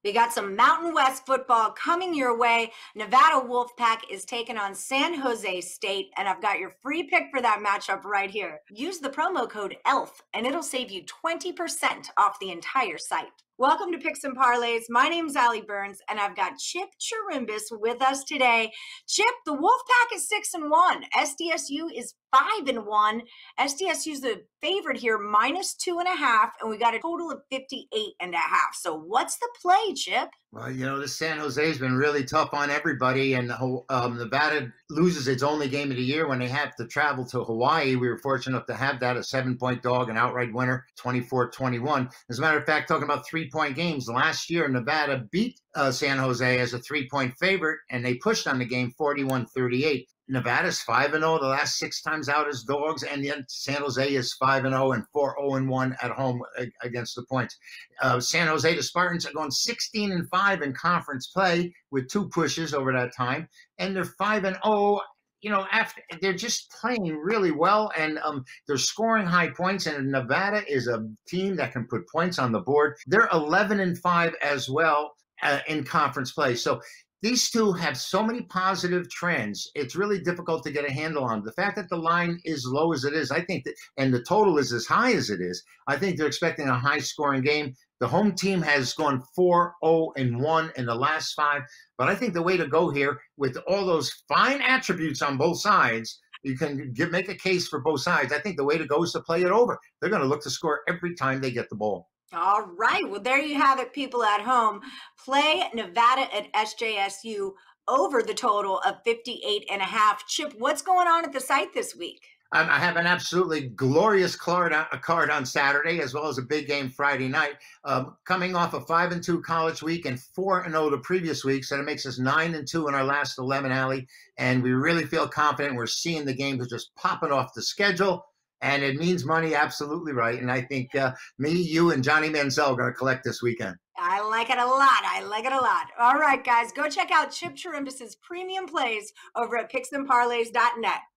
We got some Mountain West football coming your way. Nevada Wolfpack is taking on San Jose State, and I've got your free pick for that matchup right here. Use the promo code ELF, and it'll save you 20% off the entire site. Welcome to Picks and Parlays. My name's Allie Burns, and I've got Chip Chirimbes with us today. Chip, the Wolfpack is 6-1. SDSU is 5-1. SDSU's the favorite here, -2.5, and we got a total of 58.5. So what's the play, Chip? Well, this San Jose has been really tough on everybody, and Nevada loses its only game of the year when they have to travel to Hawaii. We were fortunate enough to have that, a 7-point dog, an outright winner, 24-21. As a matter of fact, talking about 3-point games, last year Nevada beat San Jose as a 3-point favorite, and they pushed on the game 41-38. Nevada's 5-0 the last 6 times out as dogs, and yet San Jose is 5-0 and 4-0-1 at home against the points. San Jose, the Spartans, are going 16-5 in conference play with 2 pushes over that time, and they're 5-0. After they're just playing really well, and they're scoring high points. And Nevada is a team that can put points on the board. They're 11-5 as well in conference play. So these two have so many positive trends. It's really difficult to get a handle on. The fact that the line is low as it is, I think that, and the total is as high as it is, I think they're expecting a high-scoring game. The home team has gone 4-0-1 in the last 5. But I think the way to go here, with all those fine attributes on both sides, you can make a case for both sides. I think the way to go is to play it over. They're going to look to score every time they get the ball. All right. Well, there you have it, people at home. Play Nevada at SJSU over the total of 58.5. Chip, what's going on at the site this week? I have an absolutely glorious card on Saturday, as well as a big game Friday night. Coming off a 5-2 college week and 4-0 the previous week, so that makes us 9-2 in our last 11, Allie. And we really feel confident. We're seeing the games are just popping off the schedule. And it means money, absolutely right. And I think me, you, and Johnny Manziel are going to collect this weekend. I like it a lot. I like it a lot. All right, guys, go check out Chip Chirimbes' premium plays over at picksandparlays.net.